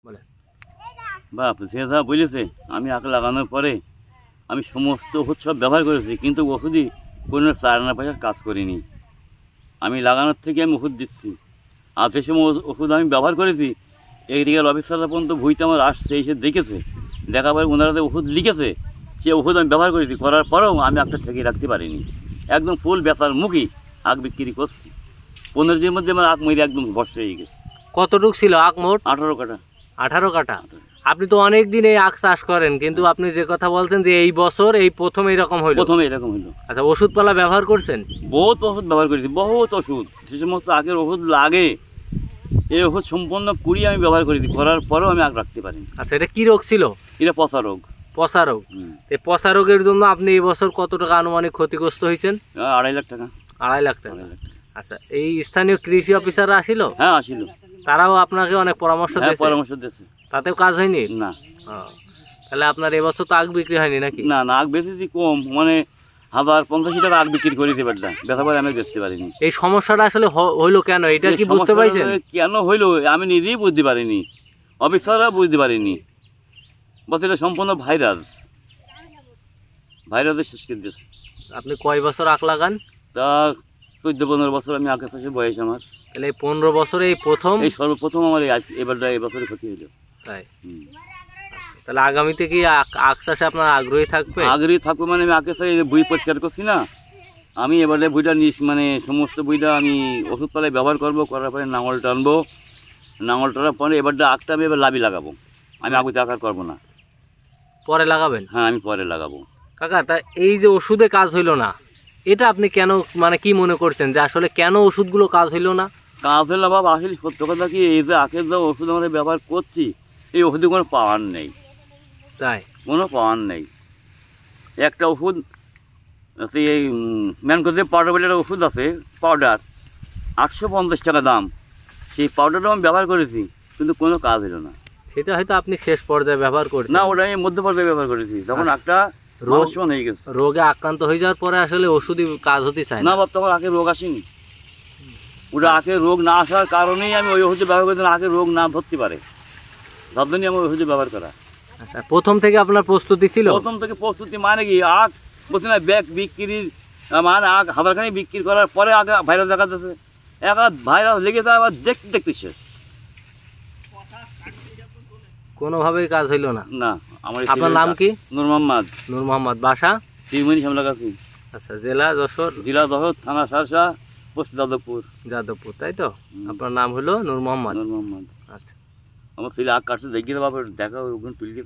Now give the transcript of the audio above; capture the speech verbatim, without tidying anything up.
বলে বাপ সে যা বলেছে আমি আঁক লাগানোর পরে আমি সমস্ত ওষুধ সব ব্যবহার করেছি, কিন্তু ওষুধই কোনো চার আনা পয়সার কাজ করিনি। আমি লাগানোর থেকে আমি ওষুধ দিচ্ছি, আর যে সময় ওষুধ আমি ব্যবহার করেছি এগ্রিকাল অফিসাররা পর্যন্ত ভুইতে আমার আসছে, এসে দেখেছে, দেখার পরে ওনারা যে ওষুধ লিখেছে সে ওষুধ আমি ব্যবহার করেছি, করার পরেও আমি একটা ঠেকিয়ে রাখতে পারিনি। একদম ফুল বেচার মুখী আখ বিক্রি করছি। পনেরো দিনের মধ্যে আমার আখ মরে একদম বর্ষা হয়ে গেছে। কতটুক ছিল আখ মোট? আঠারো কাটা। আঠারো কাটা। আপনি তো অনেক দিন এই আখ চাষ করেন, কিন্তু আপনি যে কথা বলছেন যে এই বছর এই প্রথম এরকম হইলো? প্রথমে এরকম হইলো। আচ্ছা, ওষুধপালা ব্যবহার করছেন? বহুত ওষুধ ব্যবহার করেছি, বহুত ওষুধ, যে সমস্ত আখের ওষুধ লাগে এই ওষুধ সম্পূর্ণ কুড়ি আমি ব্যবহার করেছি, করার পরেও আমি আখ রাখতে পারিনি। আচ্ছা, এটা কি রোগ ছিল? এটা পচা রোগ। পচা রোগ। এই পচা রোগের জন্য আপনি এই বছর কত টাকা আনুমানিক ক্ষতিগ্রস্ত হয়েছেন? আড়াই লাখ টাকা। আড়াই লাখ টাকা। আচ্ছা, এই স্থানীয় কৃষি অফিসাররা আসিল? হ্যাঁ আসিল। তারাও আপনাকে অনেক পরামর্শ দিয়েছে? পরামর্শ দিয়েছে। তাতেও কাজ হয়নি? না। তাহলে আপনার এবছর তো আখ বিক্রি হয়নি নাকি? না না, আখ বেশি কম, মানে হাজার পঞ্চাশ টাকা আখ বিক্রি করে দিতে পারতাম, বেচা পরে আমি বেচতে পারিনি। এই সমস্যাটা আসলে হইলো কেন, এটা কি বুঝতে পারছেন? কেন হইলো আমি নিজেই বুঝতে পারিনি, অফিসাররা বুঝতে পারিনি। বলছে এটা সম্পূর্ণ ভাইরাস, ভাইরাসের শেষ করে দিয়েছে। আপনি কয় বছর আখ লাগান? তা চোদ্দ পনেরো বছর আমি আখের চাষের বয়স আমার। তাহলে এই পনেরো বছরে এই প্রথম, এই সর্বপ্রথম আমার এবার এবছরে ক্ষতি হইলো। তাই? তাহলে আগামীতে কি আখ চাষে আপনার আগ্রহী থাকবে? আগ্রহী থাকবো মানে আমি আখের চাষে বই পরিষ্কার করছি না, আমি এবারে বইটা নিস মানে সমস্ত বইটা আমি ওষুধ পালায় ব্যবহার করবো, করার পরে নাঙল টানবো, নাঙল টানার পরে এবারটা আখটা আমি এবার লাভি লাগাবো, আমি আগুতে আকার করবো না। পরে লাগাবেন? হ্যাঁ আমি পরে লাগাবো। কাকা, তা এই যে ওষুধে কাজ হইলো না, এটা আপনি কেন, মানে কি মনে করছেন যে আসলে কেন ওষুধগুলো কাজ হইলো না? কাজ হইলো না বাবা, আসলে সত্য কথা কি, এই যে আখের যে ওষুধ আমরা ব্যবহার করছি এই ওষুধে কোনো পাওয়ার নেই। তাই? কোনো পাওয়ার নেই। একটা ওষুধ এই ম্যানকোজে পাউডার বলে একটা ওষুধ আছে, পাউডার, আটশো পঞ্চাশ টাকা দাম, সেই পাউডারটাও আমি ব্যবহার করেছি, কিন্তু কোনো কাজ হলো না। সেটা হয়তো আপনি শেষ পর্যায়ে ব্যবহার করছেন। না, ওটা আমি মধ্য পর্যায়ে ব্যবহার করেছি, তখন একটা রোগ হয়ে গেছে, রোগে আক্রান্ত হয়ে যাওয়ার পরে আসলে ওষুধই কাজ হতে চায় না। বাবা তখন আখের রোগ আসেনি, ওটা আখের রোগ না আসার কারণেই আমি ওই ওষুধ ব্যবহার করেছি, আখের রোগ না ধরতে পারে, তার জন্যই আমি ওই ওষুধ ব্যবহার করা। আচ্ছা, প্রথম থেকে আপনার প্রস্তুতি ছিল? প্রথম থেকে প্রস্তুতি মানে কি, আখ বলছি না ব্যাগ বিক্রির মানে আখ হাজারখানি বিক্রি করার পরে আগে ভাইরাস দেখা যাচ্ছে, এক হাত ভাইরাস লেগে যায়, আবার দেখতে দেখতে শেষ, কোনোভাবেই কাজ হইল না। না। আমার আপনার নাম কি? নূর মোহাম্মদ। নূর মোহাম্মদ, বাসা? তিরমণি সামলাগাছি। আচ্ছা, জেলা যশোর? জেলা যশোর, থানা সারসা, পোস্ট যাদবপুর। যাদবপুর, তাই তো? আপনার নাম হলো নূর মোহাম্মদ? নূর মোহাম্মদ। আচ্ছা, আমার ছেলে আখ কাটতে দেখিয়ে বাবা, দেখা ওখানে তুলে